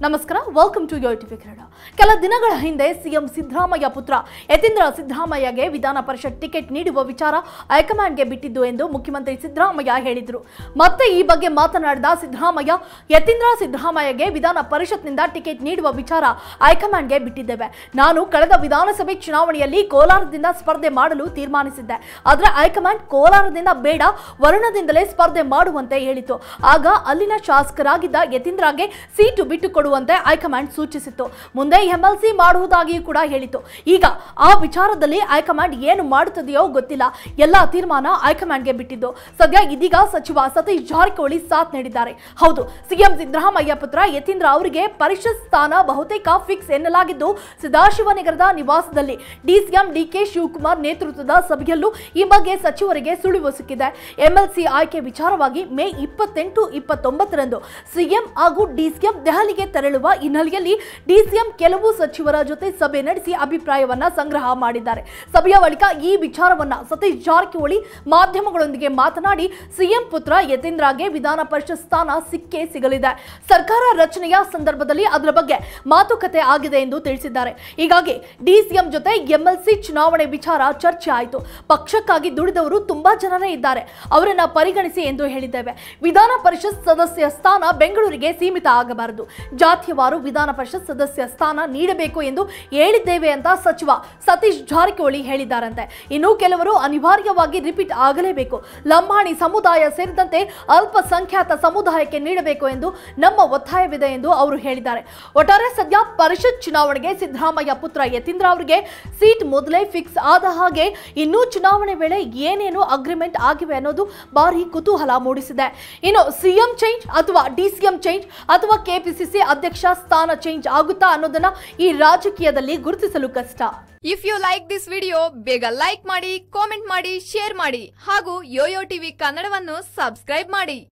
ನಮಸ್ಕಾರ, welcome to YoYo TV Kannada. ಕೆಲ ದಿನಗಳ ಹಿಂದೆ ಸಿಎಂ ಸಿದ್ದರಾಮಯ್ಯ ಪುತ್ರ ಯತೀಂದ್ರ ಸಿದ್ದರಾಮಯ್ಯಗೆ ವಿಧಾನ ಪರಿಷತ್ ಟಿಕೆಟ್ ನೀಡುವ ವಿಚಾರ ಹೈಕಮಾಂಡ್ಗೆ ಬಿಟ್ಟಿದ್ದು ಎಂದು ಮುಖ್ಯಮಂತ್ರಿ ಸಿದ್ದರಾಮಯ್ಯ ಹೇಳಿದರು. ಮತ್ತೆ ಈ ಬಗ್ಗೆ ಮಾತನಾಡಿದ ಸಿದ್ದರಾಮಯ್ಯ, ಯತೀಂದ್ರ ಸಿದ್ದರಾಮಯ್ಯಗೆ ವಿಧಾನ ಪರಿಷತ್ನಿಂದ ಟಿಕೆಟ್ ನೀಡುವ ವಿಚಾರ ಹೈಕಮಾಂಡ್ಗೆ ಬಿಟ್ಟಿದ್ದೇವೆ. ನಾನು ಕಳೆದ ವಿಧಾನಸಭೆ ಚುನಾವಣೆಯಲ್ಲಿ ಕೋಲಾರದಿಂದ ಸ್ಪರ್ಧೆ ಮಾಡಲು ತೀರ್ಮಾನಿಸಿದ್ದೆ. ಆದರೆ ಹೈಕಮಾಂಡ್ ಕೋಲಾರದಿಂದ ಬೇಡ, ವರುಣದಿಂದಲೇ ಸ್ಪರ್ಧೆ ಮಾಡುವಂತೆ ಹೇಳಿತು. ಆಗ ಅಲ್ಲಿನ ಶಾಸಕರಾಗಿದ್ದ ಯತೀಂದ್ರಗೆ ಸೀಟು ಬಿಟ್ಟುಕೊಡುವಂತೆ ಹೈಕಮಾಂಡ್ ಸೂಚಿಸಿತ್ತು. ಮುಂದೆ ಎಂಎಲ್ಸಿ ಮಾಡುವುದಾಗಿಯೂ ಕೂಡ ಹೇಳಿತು. ಈಗ ಆ ವಿಚಾರದಲ್ಲಿ ಹೈಕಮಾಂಡ್ ಏನು ಮಾಡುತ್ತದೆಯೋ ಗೊತ್ತಿಲ್ಲ. ಎಲ್ಲ ತೀರ್ಮಾನ ಹೈಕಮಾಂಡ್ಗೆ ಬಿಟ್ಟಿದ್ದು. ಸದ್ಯ ಇದೀಗ ಸಚಿವ ಸತೀಶ್ ಜಾರಕಿಹೊಳಿ ಸಾಥ್ ನೀಡಿದ್ದಾರೆ. ಹೌದು, ಸಿಎಂ ಸಿದ್ದರಾಮಯ್ಯ ಪುತ್ರ ಯತೀಂದ್ರ ಅವರಿಗೆ ಪರಿಷತ್ ಸ್ಥಾನ ಬಹುತೇಕ ಫಿಕ್ಸ್ ಎನ್ನಲಾಗಿದ್ದು, ಸದಾಶಿವನಗರದ ನಿವಾಸದಲ್ಲಿ ಡಿಸಿಎಂ ಡಿಕೆ ಶಿವಕುಮಾರ್ ನೇತೃತ್ವದ ಸಭೆಯಲ್ಲೂ ಈ ಬಗ್ಗೆ ಸಚಿವರಿಗೆ ಸುಳಿವು ಸಿಕ್ಕಿದೆ. ಎಂಎಲ್ಸಿ ಆಯ್ಕೆ ವಿಚಾರವಾಗಿ ಮೇ 28, 29ರಂದು ಸಿಎಂ ಹಾಗೂ ಡಿಸಿಎಂ ದೆಹಲಿಗೆ ತೆರಳುವ ಹಿನ್ನೆಲೆಯಲ್ಲಿ ಡಿಸಿಎಂ ಕೆಲವು ಸಚಿವರ ಜೊತೆ ಸಭೆ ನಡೆಸಿ ಅಭಿಪ್ರಾಯವನ್ನ ಸಂಗ್ರಹ ಮಾಡಿದ್ದಾರೆ. ಸಭೆಯ ಬಳಿಕ ಈ ವಿಚಾರವನ್ನ ಸತೀಶ್ ಜಾರಕಿಹೊಳಿ ಮಾಧ್ಯಮಗಳೊಂದಿಗೆ ಮಾತನಾಡಿ, ಸಿಎಂ ಪುತ್ರ ಯತೀಂದ್ರಗೆ ವಿಧಾನ ಪರಿಷತ್ ಸ್ಥಾನ ಸಿಕ್ಕೇ ಸಿಗಲಿದೆ. ಸರ್ಕಾರ ರಚನೆಯ ಸಂದರ್ಭದಲ್ಲಿ ಅದರ ಬಗ್ಗೆ ಮಾತುಕತೆ ಆಗಿದೆ ಎಂದು ತಿಳಿಸಿದ್ದಾರೆ. ಹೀಗಾಗಿ ಡಿಸಿಎಂ ಜೊತೆ ಎಂಎಲ್ಸಿ ಚುನಾವಣೆ ವಿಚಾರ ಚರ್ಚೆ ಆಯಿತು. ಪಕ್ಷಕ್ಕಾಗಿ ದುಡಿದವರು ತುಂಬಾ ಜನರೇ ಇದ್ದಾರೆ, ಅವರನ್ನ ಪರಿಗಣಿಸಿ ಎಂದು ಹೇಳಿದ್ದೇವೆ. ವಿಧಾನ ಪರಿಷತ್ ಸದಸ್ಯ ಸ್ಥಾನ ಬೆಂಗಳೂರಿಗೆ ಸೀಮಿತ ಆಗಬಾರದು, ಜಾತಿಯವಾರು ವಿಧಾನ ಪರಿಷತ್ ಸದಸ್ಯ ಸ್ಥಾನ ನೀಡಬೇಕು ಎಂದು ಹೇಳಿದ್ದೇವೆ ಅಂತ ಸಚಿವ ಸತೀಶ್ ಜಾರಕಿಹೊಳಿ ಹೇಳಿದ್ದಾರಂತೆ. ಇನ್ನು ಕೆಲವರು ಅನಿವಾರ್ಯವಾಗಿ ರಿಪೀಟ್ ಆಗಲೇಬೇಕು, ಲಂಬಾಣಿ ಸಮುದಾಯ ಸೇರಿದಂತೆ ಅಲ್ಪಸಂಖ್ಯಾತ ಸಮುದಾಯಕ್ಕೆ ನೀಡಬೇಕು ಎಂದು ನಮ್ಮ ಒತ್ತಾಯವಿದೆ ಎಂದು ಅವರು ಹೇಳಿದ್ದಾರೆ. ಒಟ್ಟಾರೆ ಸದ್ಯ ಪರಿಷತ್ ಚುನಾವಣೆಗೆ ಸಿದ್ದರಾಮಯ್ಯ ಪುತ್ರ ಯತೀಂದ್ರ ಅವರಿಗೆ ಸೀಟ್ ಮೊದಲೇ ಫಿಕ್ಸ್ ಆದ ಹಾಗೆ ಇನ್ನೂ ಚುನಾವಣೆ ವೇಳೆ ಏನೇನು ಅಗ್ರಿಮೆಂಟ್ ಆಗಿವೆ ಅನ್ನೋದು ಭಾರಿ ಕುತೂಹಲ ಮೂಡಿಸಿದೆ. ಇನ್ನು ಸಿಎಂ ಚೇಂಜ್ ಅಥವಾ ಡಿಸಿಎಂ ಚೇಂಜ್ ಅಥವಾ ಕೆಪಿಸಿಸಿ ಅಧ್ಯಕ್ಷ ಸ್ಥಾನ ಚೇಂಜ್ ಆಗುತ್ತಾ ಅನ್ನೋದನ್ನ ಈ ರಾಜಕೀಯದಲ್ಲಿ ಗುರುತಿಸಲು ಕಷ್ಟ. If you like this video, ಬೇಗ ಲೈಕ್ ಮಾಡಿ, ಕಾಮೆಂಟ್ ಮಾಡಿ, ಶೇರ್ ಮಾಡಿ ಹಾಗೂ ಯೋಯೋ ಟಿವಿ ಕನ್ನಡವನ್ನು ಸಬ್ಸ್ಕ್ರೈಬ್ ಮಾಡಿ.